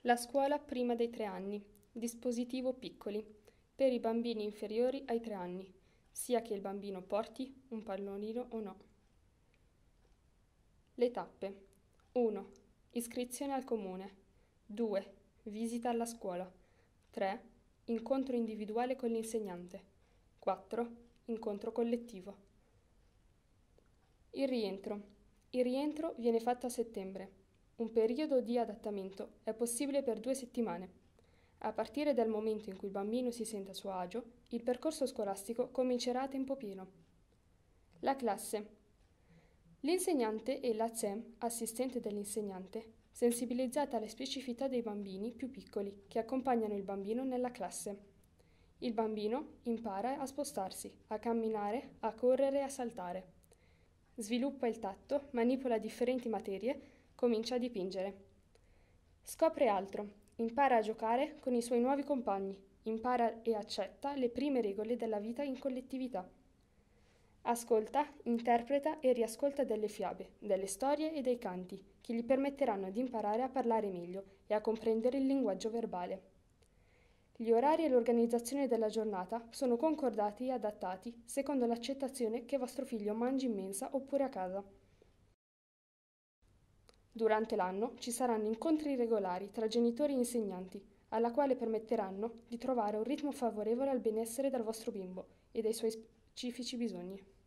La scuola prima dei 3 anni. Dispositivo piccoli. Per i bambini inferiori ai 3 anni, sia che il bambino porti un pallonino o no. Le tappe. 1. Iscrizione al comune. 2. Visita alla scuola. 3. Incontro individuale con l'insegnante. 4. Incontro collettivo. Il rientro. Il rientro viene fatto a settembre. Un periodo di adattamento è possibile per 2 settimane. A partire dal momento in cui il bambino si sente a suo agio, il percorso scolastico comincerà a tempo pieno. La classe. L'insegnante e l'ATSEM, assistente dell'insegnante, sensibilizzata alle specificità dei bambini più piccoli che accompagnano il bambino nella classe. Il bambino impara a spostarsi, a camminare, a correre e a saltare. Sviluppa il tatto, manipola differenti materie, comincia a dipingere. Scopre altro, impara a giocare con i suoi nuovi compagni, impara e accetta le prime regole della vita in collettività. Ascolta, interpreta e riascolta delle fiabe, delle storie e dei canti che gli permetteranno di imparare a parlare meglio e a comprendere il linguaggio verbale. Gli orari e l'organizzazione della giornata sono concordati e adattati secondo l'accettazione che vostro figlio mangi in mensa oppure a casa. Durante l'anno ci saranno incontri regolari tra genitori e insegnanti, alla quale permetteranno di trovare un ritmo favorevole al benessere del vostro bimbo e dei suoi specifici bisogni.